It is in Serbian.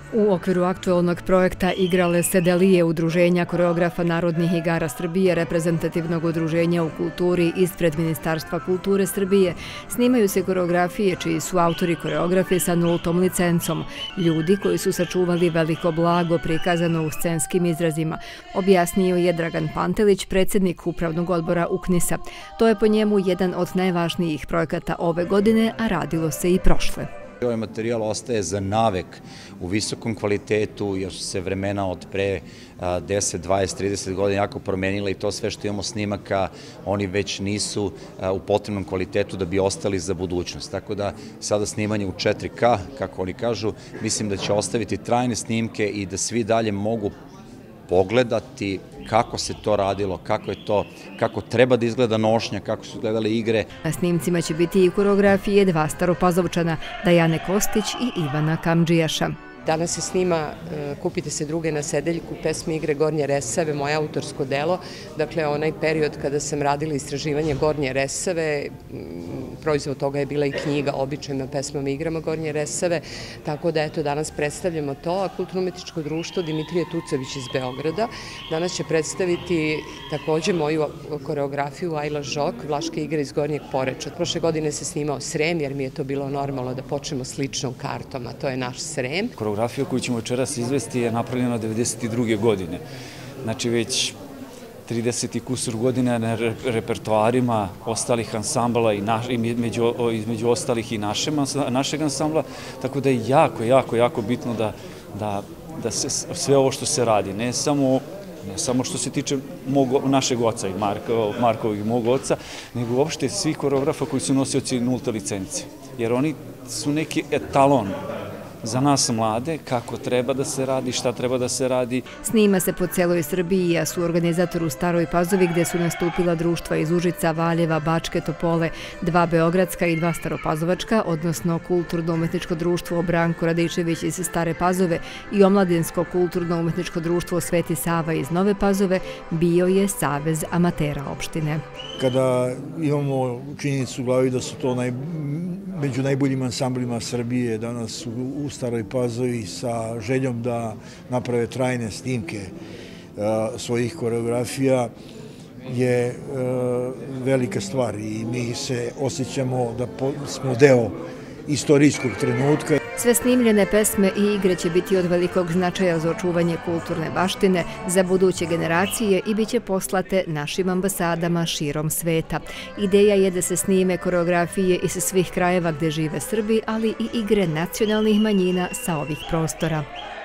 U okviru aktualnog projekta Igrale se Delije udruženja koreografa Narodnih igara Srbije, reprezentativnog udruženja u kulturi ispred Ministarstva kulture Srbije, snimaju se koreografije čiji su autori koreografi sa nultom licencom, ljudi koji su sačuvali veliko blago prikazano u scenskim izrazima, objasnio je Dragan Pantelić, predsjednik Upravnog odbora UKNIS-a. To je po njemu jedan od najvažnijih projekata ove godine, a radilo se i prošle. Ovaj materijal ostaje za navek u visokom kvalitetu, jer su se vremena od pre 10, 20, 30 godina jako promenila i to sve što imamo snimaka, oni već nisu u potrebnom kvalitetu da bi ostali za budućnost. Tako da sada snimanje u 4K, kako oni kažu, mislim da će ostaviti trajne snimke i da svi dalje mogu pogledati kako se to radilo, kako treba da izgleda nošnja, kako su izgledale igre. Na snimcima će biti i koreografije dva staropazovčana, Dajane Kostić i Ivana Kamdžijaša. Danas se snima Kupite se druge na sedeljku, pesme igre Gornje Resave, moje autorsko delo. Dakle, onaj period kada sam radila istraživanje Gornje Resave, proizvod toga je bila i knjiga običajima pesmama i igrama Gornje Resave, tako da eto danas predstavljamo to, a Kulturno-umetničko društvo Dimitrije Tucović iz Beograda danas će predstaviti također moju koreografiju Ajla Žok, Vlaške igre iz Gornjeg Poreča. Prošle godine se snimao Srem, jer mi je to bilo normalno da počnemo s ličnom kartom, a to je naš Srem. Koreografija koju ćemo večeras izvesti je napravljena 1992. godine. Znači već 30 i kusur godina na repertoarima ostalih ansambala i između ostalih i našeg ansambla, tako da je jako bitno da se sve ovo što se radi, ne samo što se tiče našeg oca i Markovog i mog oca, nego uopšte svih koreografa koji su nosioci nulte licence, jer oni su neki etalon za nas mlade, kako treba da se radi, šta treba da se radi. Snima se po celoj Srbiji, a su organizator u Staroj Pazovi gde su nastupila društva iz Užica, Valjeva, Bačke, Topole, dva beogradska i dva staropazovačka, odnosno Kulturno-umetničko društvo Branko Radičević iz Stare Pazove i Omladinsko kulturno-umetničko društvo Sveti Sava iz Nove Pazove, bio je Savez amatera opštine. Kada imamo činjenicu u glavi da su to među najboljim ansamblima Srbije danas u Staroj Pazovi sa željom da naprave trajne snimke svojih koreografija je velika stvar i mi se osjećamo da smo deo istorijskog trenutka. Sve snimljene pesme i igre će biti od velikog značaja za očuvanje kulturne baštine za buduće generacije i bit će poslate našim ambasadama širom sveta. Ideja je da se snime koreografije iz svih krajeva gde žive Srbi, ali i igre nacionalnih manjina sa ovih prostora.